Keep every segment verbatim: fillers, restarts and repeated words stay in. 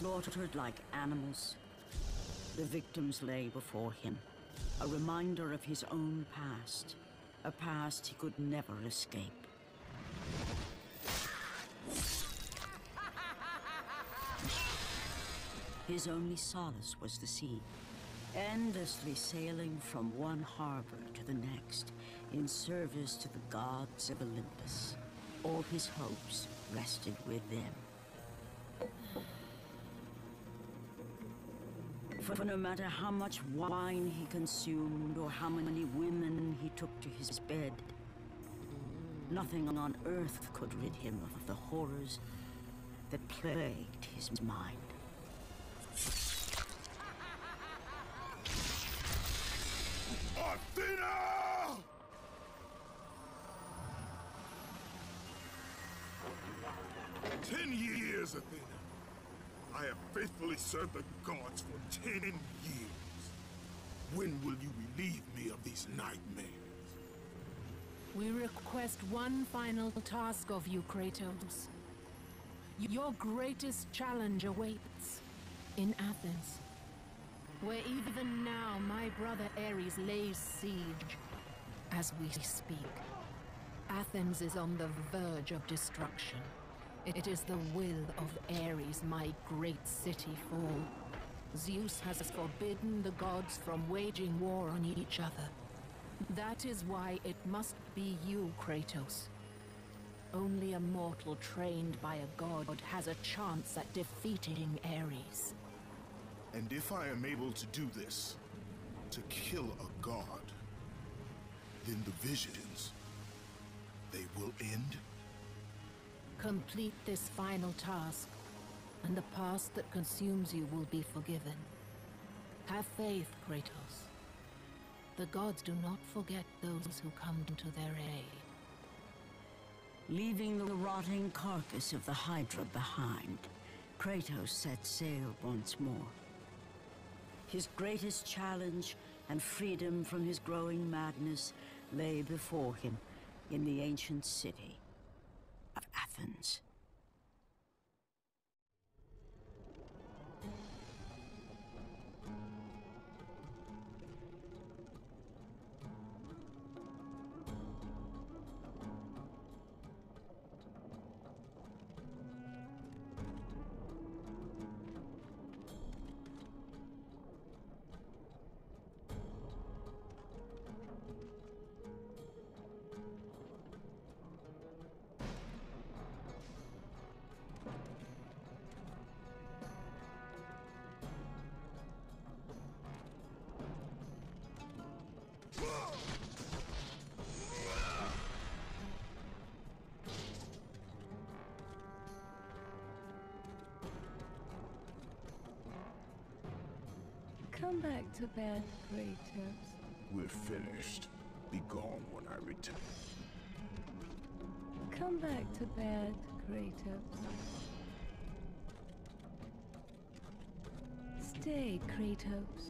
Slaughtered like animals, the victims lay before him, a reminder of his own past, a past he could never escape. His only solace was the sea, endlessly sailing from one harbor to the next in service to the gods of Olympus. All his hopes rested with them. For no matter how much wine he consumed or how many women he took to his bed, nothing on earth could rid him of the horrors that plagued his mind. Athena! Ten years, Athena. I have faithfully served the gods for ten years. When will you relieve me of these nightmares? We request one final task of you, Kratos. Your greatest challenge awaits in Athens, where even now my brother Ares lays siege as we speak. Athens is on the verge of destruction. It is the will of Ares my great city fall. Zeus has forbidden the gods from waging war on each other. That is why it must be you, Kratos. Only a mortal trained by a god has a chance at defeating Ares. And if I am able to do this, to kill a god, then the visions, they will end? Complete this final task, and the past that consumes you will be forgiven. Have faith, Kratos. The gods do not forget those who come to their aid. Leaving the rotting carcass of the Hydra behind, Kratos set sail once more. His greatest challenge and freedom from his growing madness lay before him in the ancient city of Athens. Come back to bed, Kratos. We're finished. Be gone when I return. Come back to bed, Kratos. Stay, Kratos.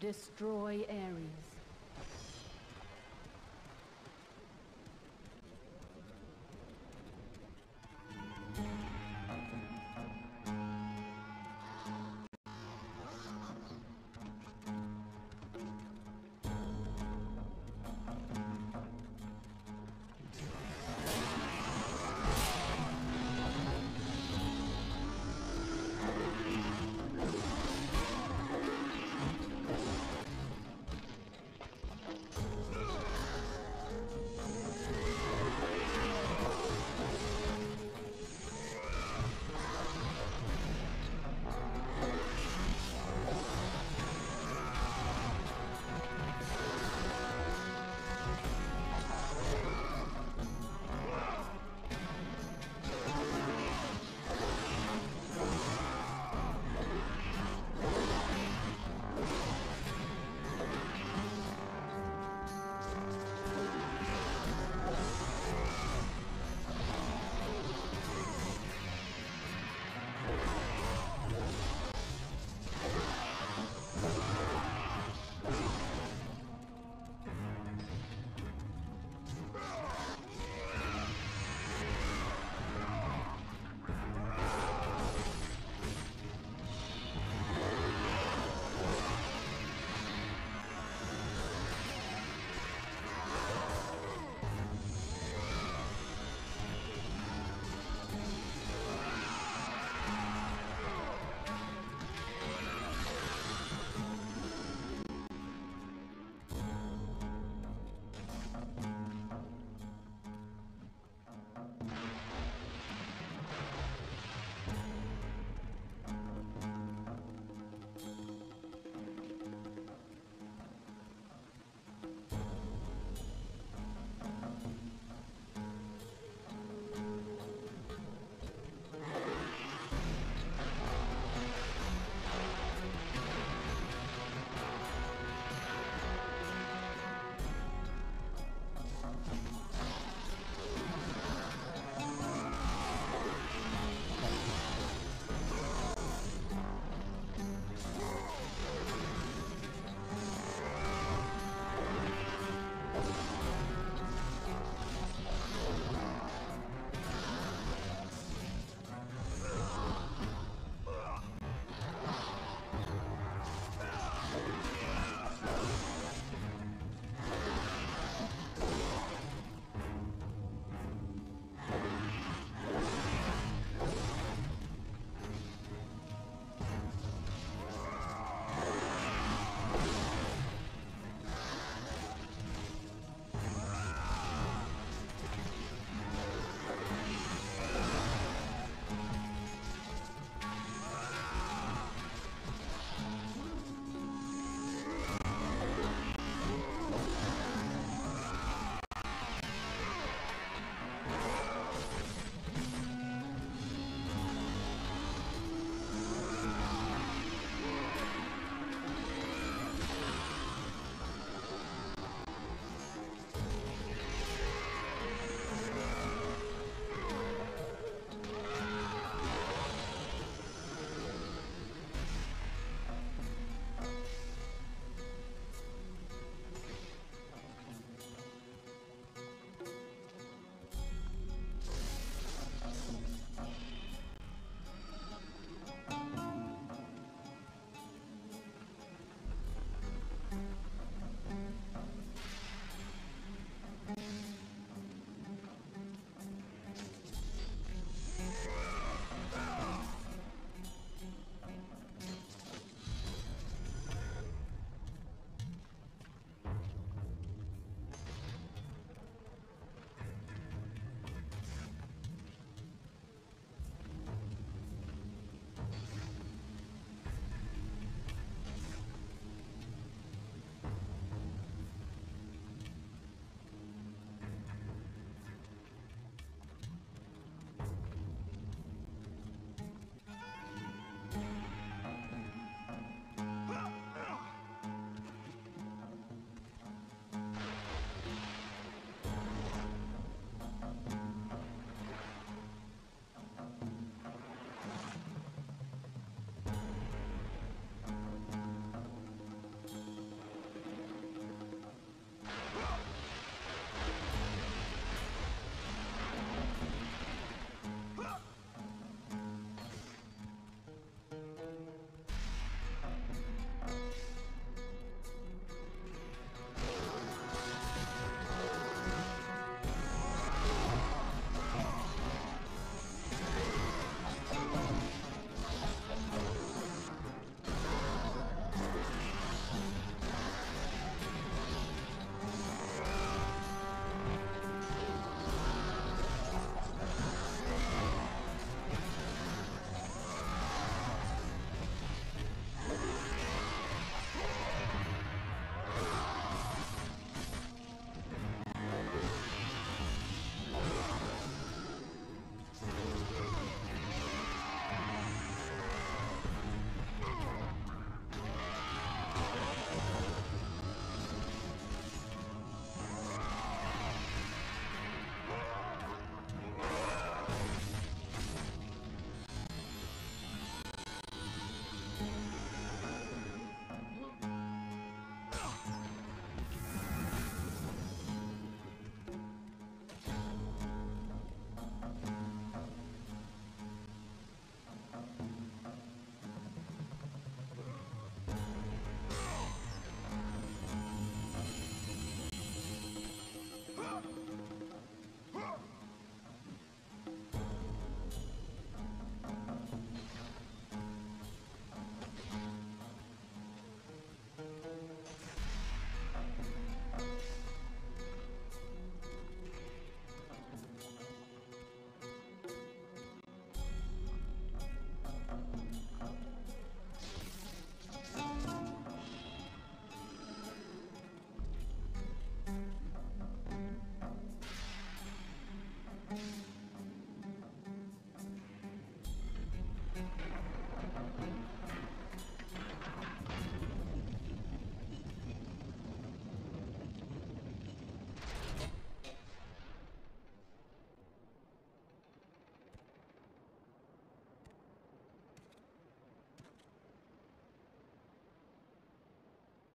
Destroy Ares.